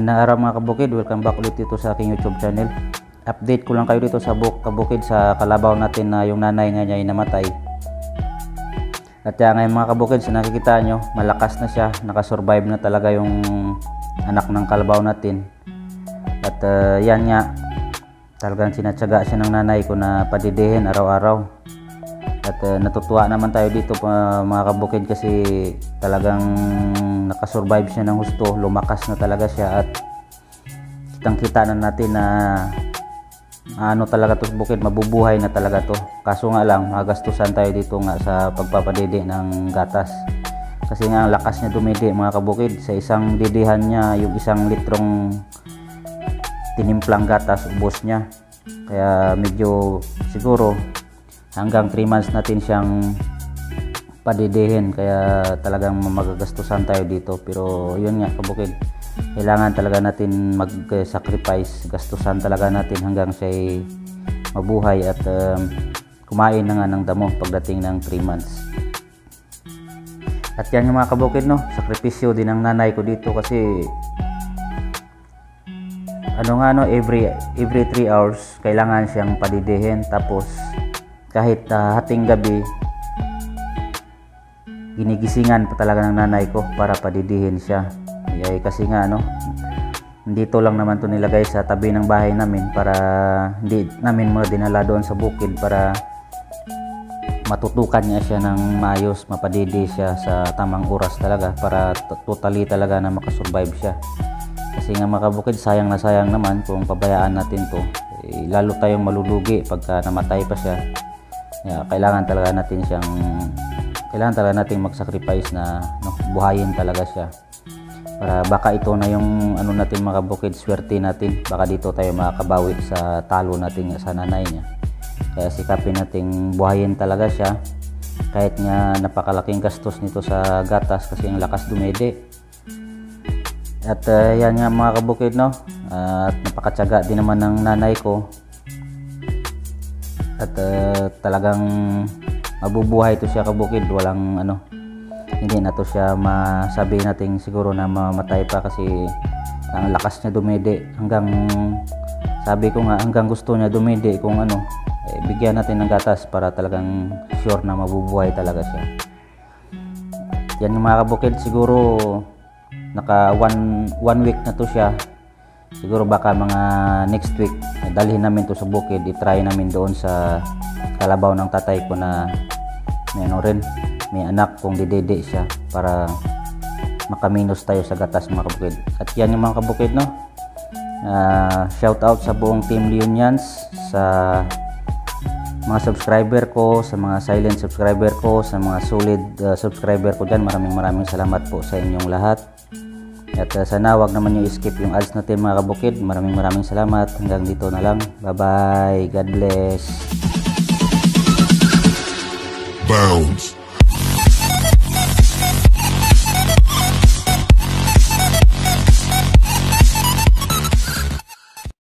Magandang araw mga kabukid, welcome back ulit dito sa aking YouTube channel. Update ko lang kayo dito sa kabukid sa kalabaw natin na yung nanay nga niya ay namatay. At ngayon mga kabukid, sa nakikita nyo, malakas na siya, nakasurvive na talaga yung anak ng kalabaw natin. At yan nga, talagang sinatsaga siya ng nanay ko na padidihin araw-araw. At natutuwa naman tayo dito mga kabukid kasi talagang nakasurvive siya ng husto, lumakas na talaga siya at kitang-kita na natin na ano talaga to bukid, mabubuhay na talaga to. Kaso nga lang, magastusan tayo dito nga sa pagpapadidi ng gatas. Kasi nga ang lakas niya dumidi mga kabukid, sa isang didihan niya, yung 1 litrong tinimplang gatas, ubos niya. Kaya medyo siguro hanggang 3 months natin siyang padidihin, kaya talagang magagastusan tayo dito. Pero yun nga kabukid, kailangan talaga natin mag-sacrifice, gastusan talaga natin hanggang siya mabuhay at kumain na nga ng damo pagdating ng 3 months. At yan yung mga kabukid, no, sakripisyo din ng nanay ko dito kasi every 3 hours kailangan siyang padidihin. Tapos kahit hating gabi, ginigisingan pa talaga ng nanay ko para padidihin siya. Kasi nga dito lang naman to nilagay sa tabi ng bahay namin para hindi namin dinala doon sa bukid para matutukan niya siya ng maayos, mapadidi siya sa tamang oras talaga para totally talaga na makasurvive siya. Kasi nga mga kabukid, sayang na sayang naman kung pabayaan natin to, lalo tayong malulugi pagka namatay pa siya. Kailangan talaga natin mag-sacrifice na buhayin talaga siya. Para baka ito na yung natin mga kabukid, swerte natin. Baka dito tayo makakabawi sa talo natin sa nanay niya. Kaya sikapin nating buhayin talaga siya. Kahit nga napakalaking gastos nito sa gatas kasi ang lakas dumedi. At yan nga mga kabukid, at napakatsaga din naman ng nanay ko. At talagang mabubuhay to siya kabukid, walang hindi na to siya masabi natin siguro na mamatay pa kasi ang lakas niya dumidi. Sabi ko nga, hanggang gusto niya dumidi kung bigyan natin ng gatas para talagang sure na mabubuhay talaga siya. Yan yung mga kabukid, siguro naka one week na to siya. Siguro baka mga next week dalhin namin to sa bukid, i-try namin doon sa kalabaw ng tatay ko na may anak kung didede siya para makaminos tayo sa gatas mga kabukid. At yan yung mga kabukid, shout out sa buong Team Leonians, sa mga subscriber ko, sa mga silent subscriber ko, sa mga solid subscriber ko dyan, maraming salamat po sa inyong lahat. At sana wag naman nyo skip yung ads natin mga kabukid. Maraming salamat. Hanggang dito na lang. Bye bye. God bless. Bounce.